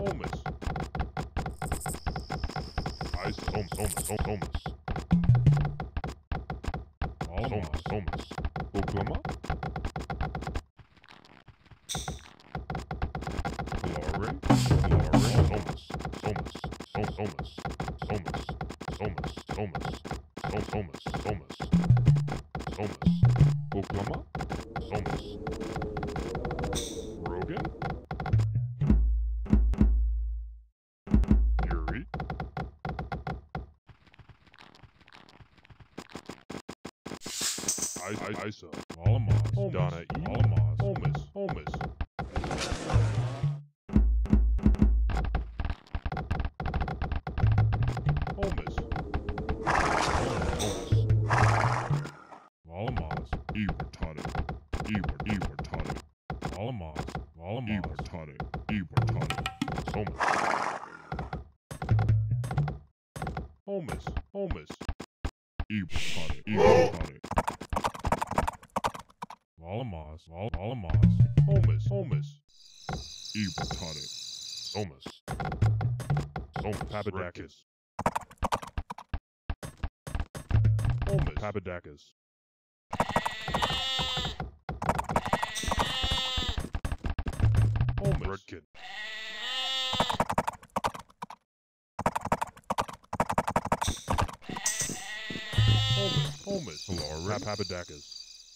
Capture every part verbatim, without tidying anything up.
Homus. Ice. Homus. Homus. Homus. Homus. Homus. Oklahoma. Glory. Glory. Homus. Homus. Homus. Homus. Homus. Homus. Homus. Homus. Homus. Oklahoma. Homus. Rogan. Yuri. I Isa. Alamos. Donna E. Alamos. Homus. Homus. Homus. Homus. Alamos. Ewer taught it. Ewer. Ewer taught it. Alamos. Alamos. Ewer taught it. Ewer taught it. Homus. Homus. Homus. Ewer taught it. Ewer taught it. Alamos. Alamos. Homus. Homus. Ewer taught it. Homus. Homus. Papadakis. Homus. Papadakis. Homus. Redkin. Homus. Homus. Hello. Papadakis.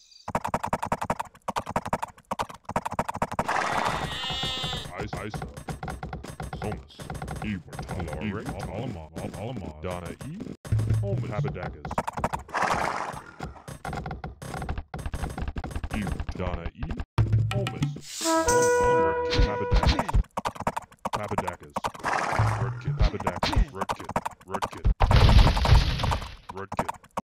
Ice. Isa. Homus. Ewer. Hello. Alamos. Alamos. Donna E. Homus. Papadakis. Ewer. Donna E. Homus. Papadakis. Papadakis. Redkin. Papadakis.